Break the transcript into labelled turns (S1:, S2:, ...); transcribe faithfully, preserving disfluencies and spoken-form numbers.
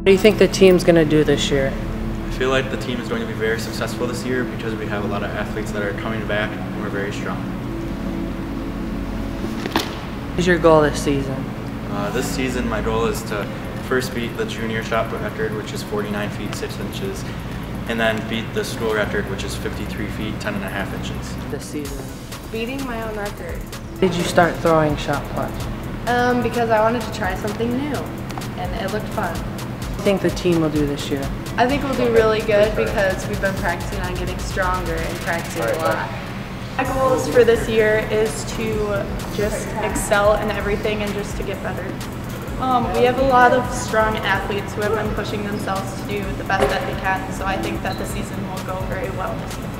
S1: What do you think the team's going to do this year?
S2: I feel like the team is going to be very successful this year because we have a lot of athletes that are coming back and we're very strong.
S1: What is your goal this season?
S2: Uh, this season my goal is to first beat the junior shot put record, which is forty-nine feet six inches, and then beat the school record, which is fifty-three feet ten and a half inches.
S1: This season?
S3: Beating my own record.
S1: Did you start throwing shot put?
S3: Um, because I wanted to try something new, and it looked fun.
S1: What do you think the team will do this year?
S3: I think we'll do really good because we've been practicing on getting stronger and practicing a lot.
S4: My goals for this year is to just excel in everything and just to get better. Um, we have a lot of strong athletes who have been pushing themselves to do the best that they can, so I think that the season will go very well this year.